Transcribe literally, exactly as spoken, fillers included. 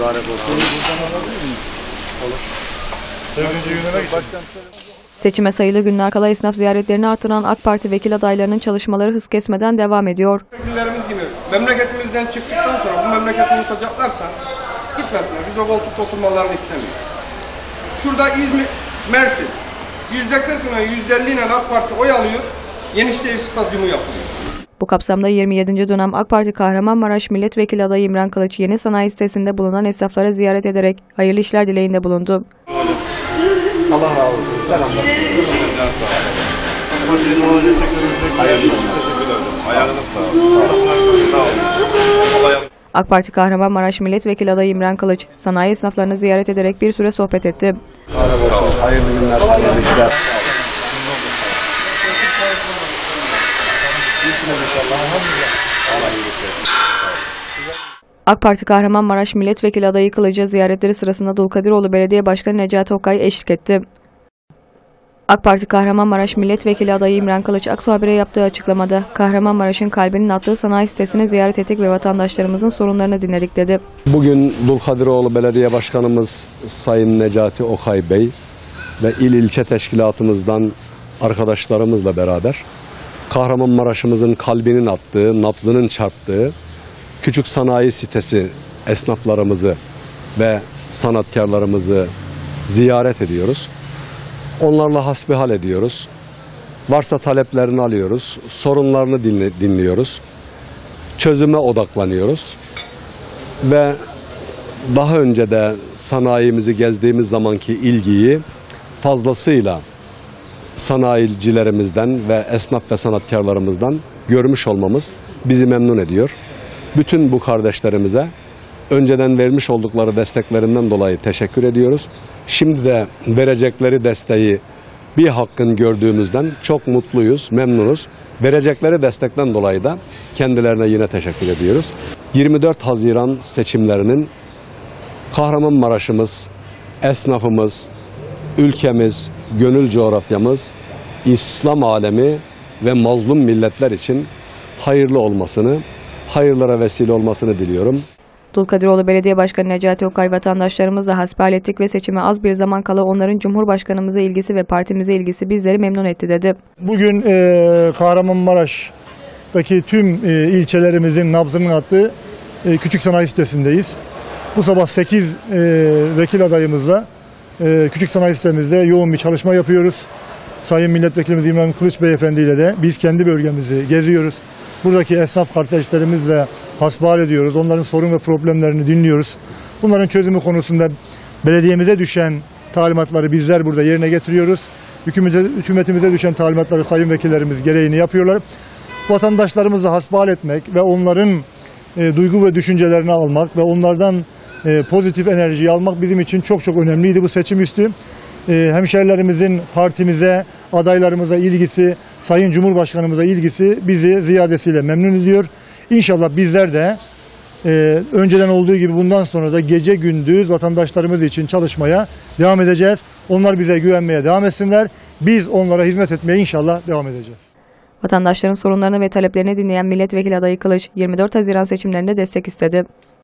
mübarek olsun. Olur. Seçime sayılı günler kala esnaf ziyaretlerini artıran AK Parti vekil adaylarının çalışmaları hız kesmeden devam ediyor. Vekillerimiz gibi memleketimizden çıktıktan sonra bu memleketi unutacaklarsa gitmesinler. Biz o koltukta oturmalarını istemiyoruz. Şurada İzmir, Mersin yüzde kırkına yüzde elliyle AK Parti oy alıyor. Yenişehir Stadyumu yapılıyor. Bu kapsamda yirmi yedinci dönem AK Parti Kahramanmaraş Milletvekili adayı İmran Kılıç yeni sanayi sitesinde bulunan esnafları ziyaret ederek hayırlı işler dileğinde bulundu. Allah razı olsun. Selamlar. AK Parti Kahramanmaraş Milletvekili adayı İmran Kılıç sanayi esnaflarını ziyaret ederek bir süre sohbet etti. Hayırlı günler, hayırlı işler. AK Parti Kahramanmaraş Milletvekili adayı Kılıç'a ziyaretleri sırasında Dulkadiroğlu Belediye Başkanı Necati Okay eşlik etti. AK Parti Kahramanmaraş Milletvekili adayı İmran Kılıç Aksu Haber'e yaptığı açıklamada Kahramanmaraş'ın kalbinin attığı sanayi sitesini ziyaret ettik ve vatandaşlarımızın sorunlarını dinledik dedi. Bugün Dulkadiroğlu Belediye Başkanımız Sayın Necati Okay Bey ve il ilçe teşkilatımızdan arkadaşlarımızla beraber Kahramanmaraş'ımızın kalbinin attığı, nabzının çarptığı küçük sanayi sitesi esnaflarımızı ve sanatkarlarımızı ziyaret ediyoruz. Onlarla hasbihal ediyoruz. Varsa taleplerini alıyoruz, sorunlarını dinliyoruz. Çözüme odaklanıyoruz. Ve daha önce de sanayimizi gezdiğimiz zamanki ilgiyi fazlasıyla sanayicilerimizden ve esnaf ve sanatkarlarımızdan görmüş olmamız bizi memnun ediyor. Bütün bu kardeşlerimize önceden vermiş oldukları desteklerinden dolayı teşekkür ediyoruz. Şimdi de verecekleri desteği bir hakkın gördüğümüzden çok mutluyuz, memnunuz. Verecekleri destekten dolayı da kendilerine yine teşekkür ediyoruz. yirmi dört Haziran seçimlerinin Kahramanmaraş'ımız, esnafımız, ülkemiz, gönül coğrafyamız, İslam alemi ve mazlum milletler için hayırlı olmasını, hayırlara vesile olmasını diliyorum. Dulkadiroğlu Belediye Başkanı Necati Okay vatandaşlarımızla hasbihal ettik ve seçime az bir zaman kala onların Cumhurbaşkanımıza ilgisi ve partimize ilgisi bizleri memnun etti dedi. Bugün e, Kahramanmaraş'taki tüm e, ilçelerimizin nabzının attığı e, küçük sanayi sitesindeyiz. Bu sabah sekiz e, vekil adayımızla e, küçük sanayi sitemizde yoğun bir çalışma yapıyoruz. Sayın Milletvekilimiz İmran Kılıç Beyefendi ile de biz kendi bölgemizi geziyoruz. Buradaki esnaf kardeşlerimizle hasbihal ediyoruz. Onların sorun ve problemlerini dinliyoruz. Bunların çözümü konusunda belediyemize düşen talimatları bizler burada yerine getiriyoruz. Hükümetimize düşen talimatları sayın vekillerimiz gereğini yapıyorlar. Vatandaşlarımızla hasbihal etmek ve onların e, duygu ve düşüncelerini almak ve onlardan e, pozitif enerjiyi almak bizim için çok çok önemliydi bu seçim üstü. E, hemşehrilerimizin partimize, adaylarımıza ilgisi, Sayın Cumhurbaşkanımıza ilgisi bizi ziyadesiyle memnun ediyor. İnşallah bizler de e, önceden olduğu gibi bundan sonra da gece gündüz vatandaşlarımız için çalışmaya devam edeceğiz. Onlar bize güvenmeye devam etsinler. Biz onlara hizmet etmeye inşallah devam edeceğiz. Vatandaşların sorunlarını ve taleplerini dinleyen milletvekili adayı Kılıç yirmi dört Haziran seçimlerinde destek istedi.